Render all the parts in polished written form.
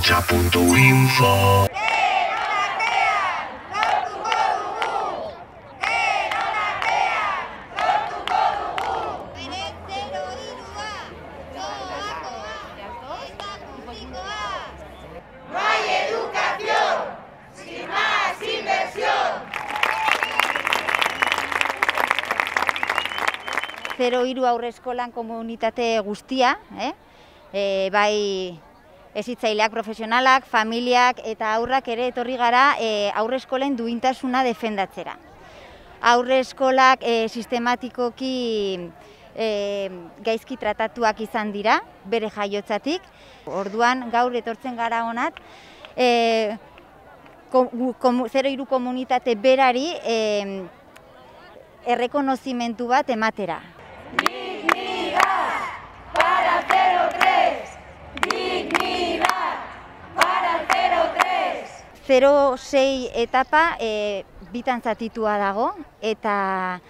ahotsa.info. Zero hiru aurreskolan komunitate guztia, bai hezitzaileak, profesionalak, familiak eta haurrak ere etorri gara aurreskolen duintasuna defendatzera. Aurreskolak sistematikoki gaizki tratatuak izan dira, bere jaiotzatik. Orduan gaur etortzen gara honat, zero hiru komunitate berari errekonozimentu bat ematera. Dignidad para el 03. Dignidad para el 03. 06 etapa bitan zatitua dago eta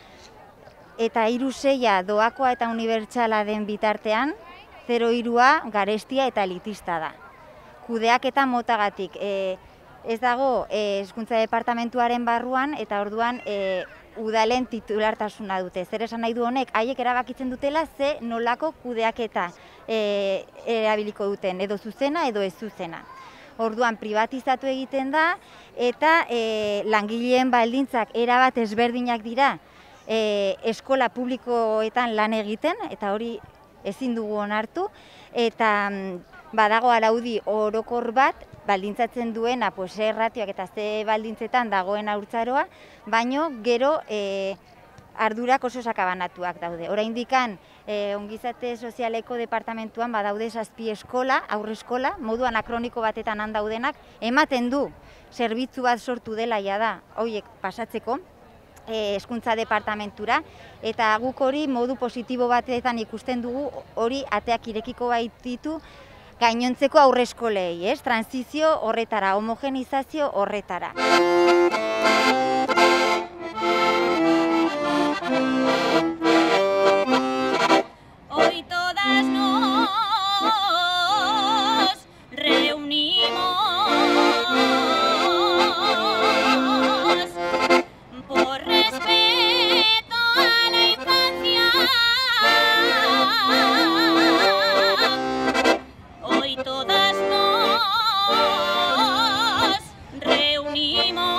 36a doakoa eta unibertsala den bitartean 03a garestia eta elitista da. Kudeaketa motagatik ez dago hezkuntza departamentuaren barruan eta orduan udalen titulartasuna dute. Zer esan nahi du honek, haiek erabakitzen dutela ze nolako kudeaketa erabiliko duten, edo zuzena edo ez zuzena. Orduan privatizatu egiten da eta langileen baldintzak erabat ezberdinak dira eskola publikoetan lan egiten, eta hori ezin dugu onartu, eta badago araudi orokor bat baldintzatzen duena ratioak eta ze baldintzetan dagoen haurtzaroa, baino gero ardurak oso sakabanatuak daude. Oraindikan ongizate sozialeko departamentuan badaude 7 eskola, aurreskola, modu anakroniko batetan han daudenak, ematen du zerbitzu bat sortu dela da, horiek pasatzeko, hezkuntza departamentura, eta guk hori modu positibo batetan ikusten dugu, hori ateak irekiko baititu gainontzeko aurreskolei, transizio horretara, homogenizazio horretara. Hoy todas nos reunimos por respeto a la infancia. Hoy todas nos reunimos.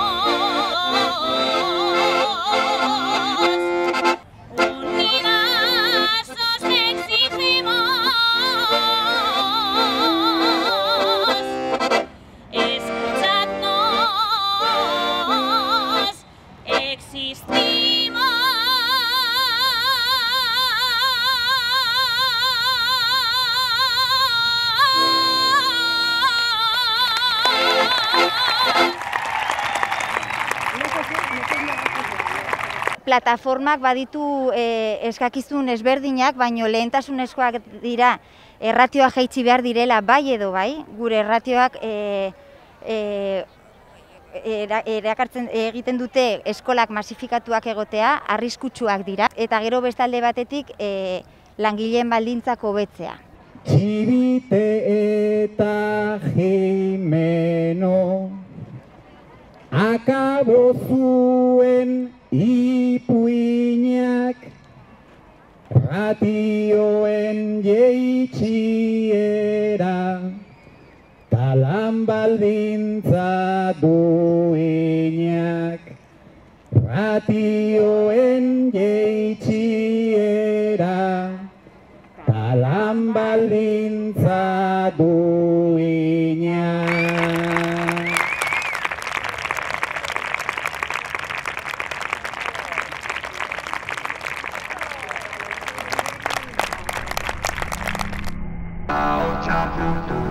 Plataformak baditu eskakizun ezberdinak, baino lehentasunezkoak dira erratioa jaitsi behar direla bai edo bai, gure erratioak erakartzen egiten dute eskolak masifikatuak egotea, arriskutsuak dira, eta gero bestalde batetik langileen baldintzak hobetzea. Txibite eta Jimeno akabo zuen ipuinak ratioen jeitsiera talan baldintza duinak ratioen jeitsiera talan baldintza duinak. Ahotsa.info